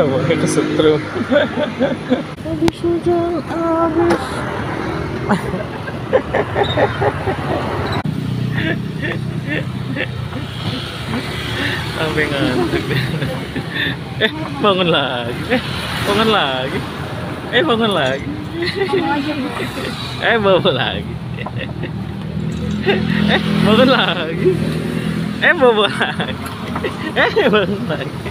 Abangnya kesetrum. Habis hujan, habis. Sampai ngantuk deh. Bangun lagi. Bangun lagi. Bangun lagi. Bawa lagi. Bangun lagi. Bawa lagi. Bangun lagi.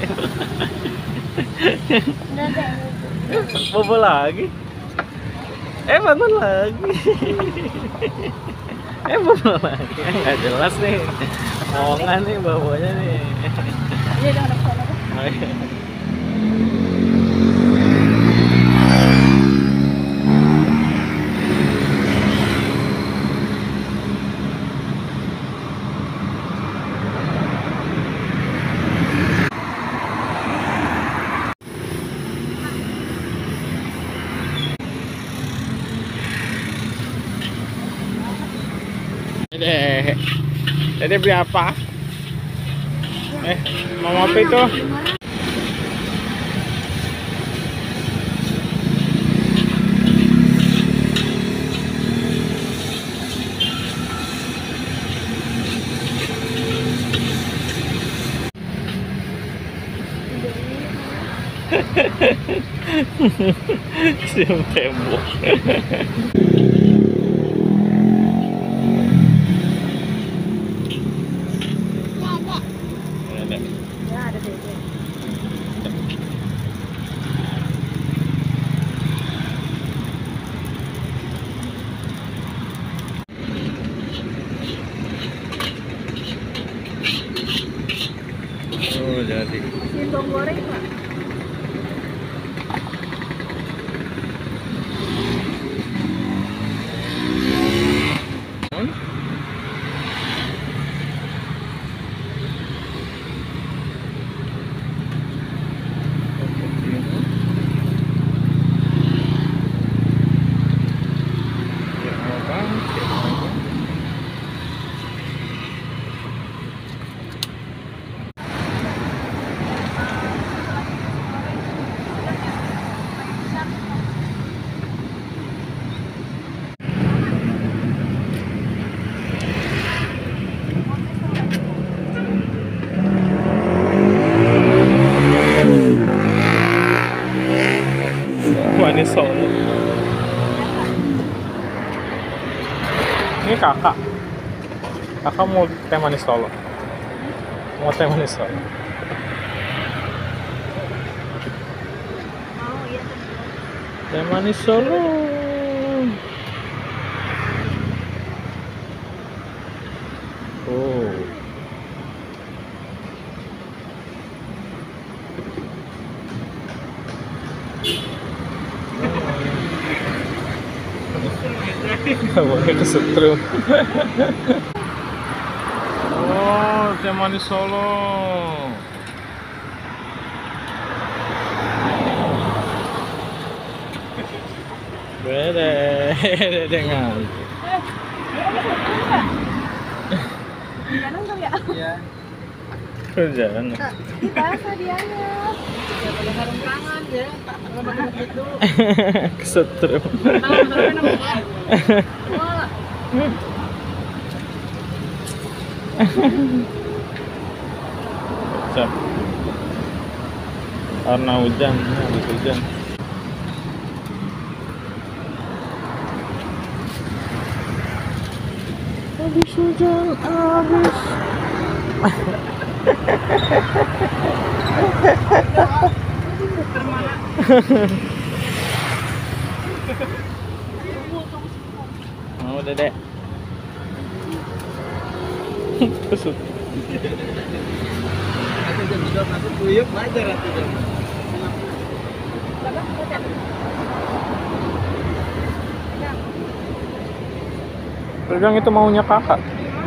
Bobo lagi. Bangun lagi. Bobo lagi. Nggak jelas nih. Omongan nih bobonya nih. Iya, udah sana. Oh, iya. Dede beli apa? Mau apa itu? Siung tembok. Oh, jadi. Singkong goreng, Pak. Manis Solo. Ini kakak. Kakak mau teh manis Solo. Mau teh manis Solo. Oh, iya. Teh manis Solo. Oh. Abangnya kesetrum. Oh, teh manis Solo. Dede ngantuk. Jangan kali ya? Iya. Kerjaan. Dibahasa dianya. Ya boleh sarung tangan ya. Enggak pakai begitu. Kesetrum. Cak. Karena hujan, habis hujan. Habis hujan, habis. Mau Dedek. Kesut. Aku jam 2 masuk kuyup aja ratu jam. Pegang itu maunya kakak.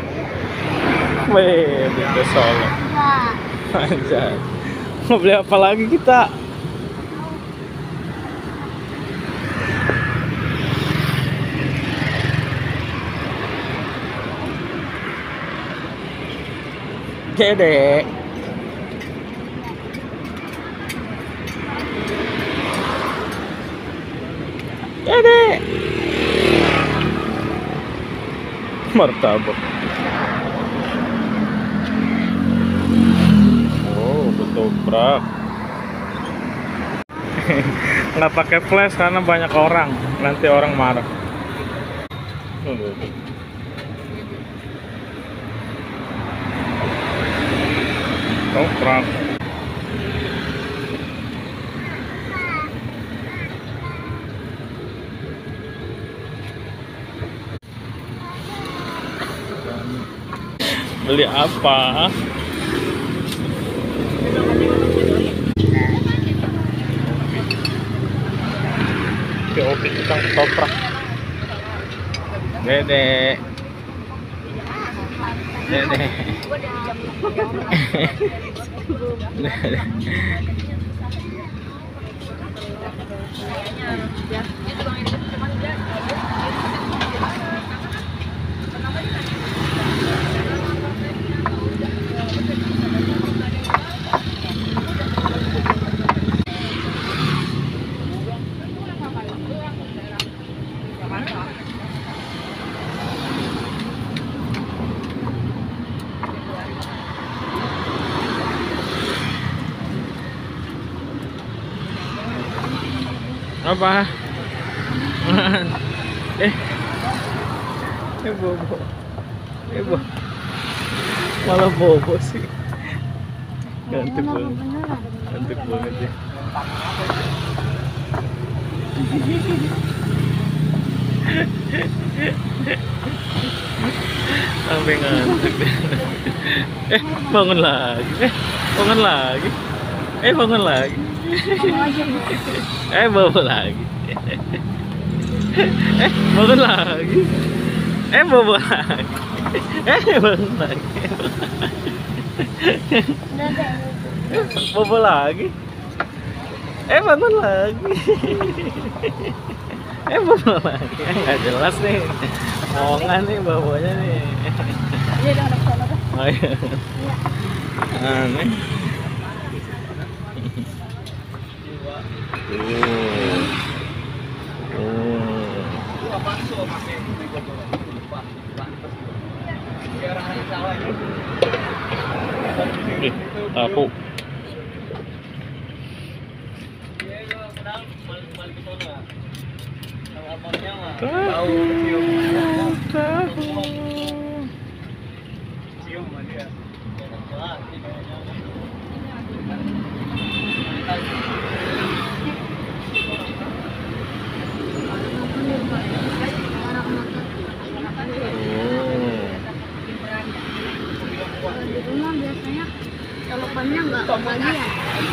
Weh, di Solo. Anjay. Mau beli apa lagi kita? Dedek. Dede. Martabak. Oh, ketoprak. Nggak pakai flash karena banyak orang, nanti orang marah. Ketoprak. Beli apa? Opi tukang ketoprak. Dede. Dede. Apa? Bobo. Bobo. Malah bobo sih. Gantuk banget. Gantuk banget ya. Sampai ngantuk. Bangun lagi. Bangun lagi. Bangun lagi. Bawa lagi. Bangun lagi. Bawa lagi. Bangun lagi. Bawa lagi. Bangun lagi. Bawa lagi. Nggak jelas nih. Omongan nih bawanya nih. Oh iya. Aneh. Tahu. Di rumah biasanya teleponnya nggak kebagian.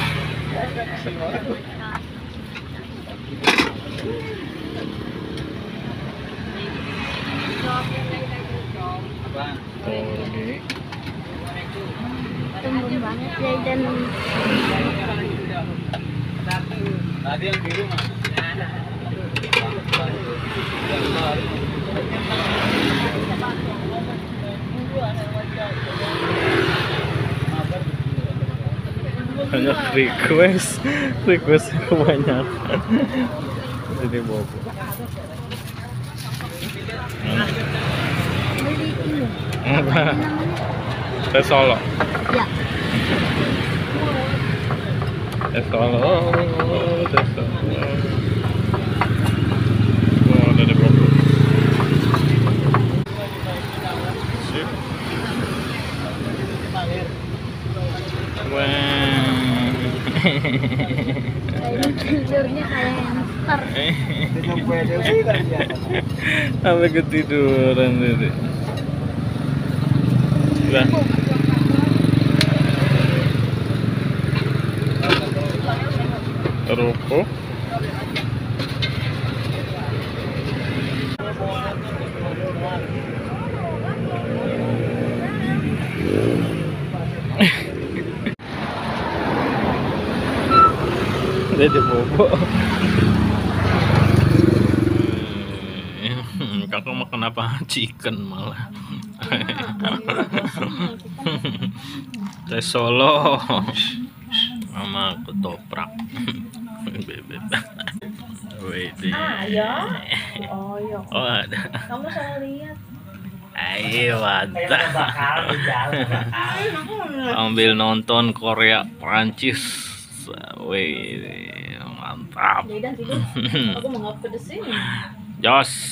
Tunggu banget ya dan tadi yang biru mah. Banyak request kebanyakan. Jadi bobo. beli ini. Apa? Tes Solo. Ya. Tes Solo. Tes Solo. Oh, ada di bobo. Sip. Tidurnya kayak hamster. Sampai ketiduran tadi. Udah. Ruko. Jadi bobo. Kakak makan apa? Chicken malah. Tes Solo sama ketoprak. Bebek. Wih, Ya. Oh, ya. oh ada. Kamu salah lihat. Ayo mantap. Ambil nonton Korea Prancis. Wih, mantap. Jadi dan tidur. Aku mau ngapa pedesin. Jos.